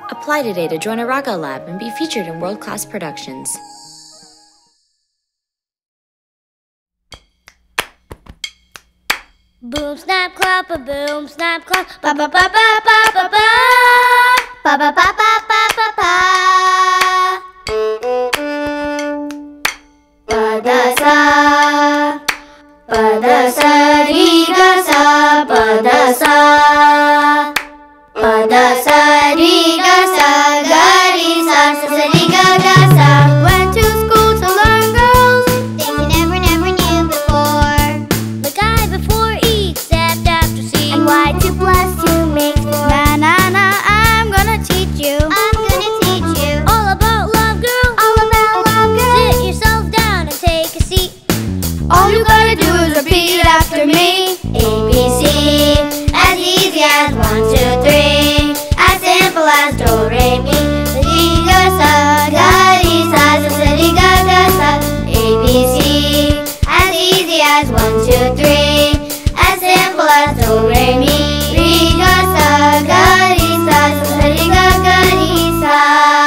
Apply today to join a Raga Lab and be featured in world-class productions. Boom snap clap a boom snap clap ba ba ba ba ba ba ba ba ba ba ba ba ba ba pa da sa ri ga sa pa da sa ri ga sa ga ri sa sa ri ga ga sa. Went to school to learn, girls, things you never knew before. The guy before E stepped after C, and Y 2 plus 2 makes 4. Banana, I'm gonna teach you. All about love, girl. Sit yourself down and take a seat. All you gotta do is repeat after me. A, B, C, as easy as 1, 2, 3. As simple as do, re, mi. Ri, ga, sa, ga, ri, sa, sa, sa, ri, ga, ga, sa. A, B, C, as easy as 1, 2, 3. As simple as do, re, mi. Ri, ga, sa, ga, ri, sa, sa, sa, ri, ga, ga, ri, sa.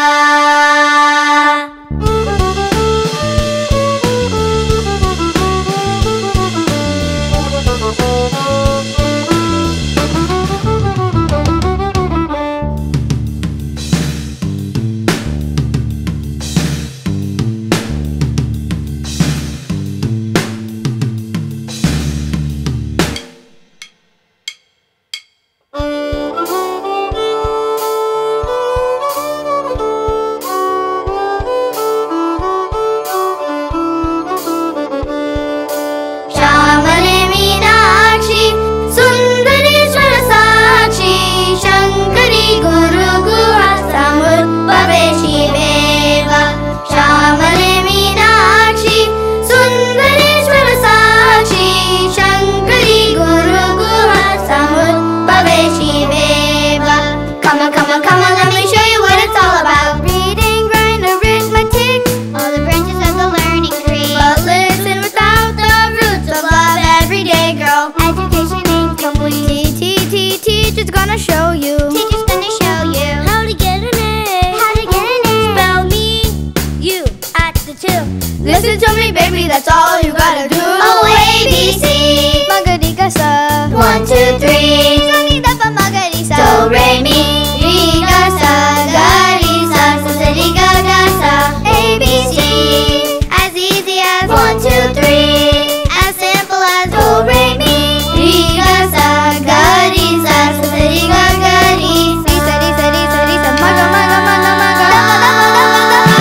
Come on, let me show you what it's all about. Reading, writing, arithmetic, all the branches of the learning tree. But listen without the roots of love every day, girl. Education ain't complete. Teacher's gonna show you. How to get an A. Spell me, you, at the 2. Listen to me, baby, that's all you gotta do. Oh, A, B, C, magadika sa. 1, 2, 3. Sonida pa magadisa. Do, re, mi. Ri, ga, sa, ga, ri, sa, sa, sa, ri, ga, ga, sa. A, B, C, as easy as 1, 2, 3. As simple as do, re, mi. Ri, ga, sa, ga, ri, sa, sa, sa, ri, ga, ga, ri. Ri, sa, maga, maga, maga, maga. Dama, dama, dama, dama.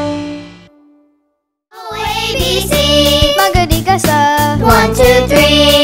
Oh, A, B, C, magadika sa. 1, 2, 3.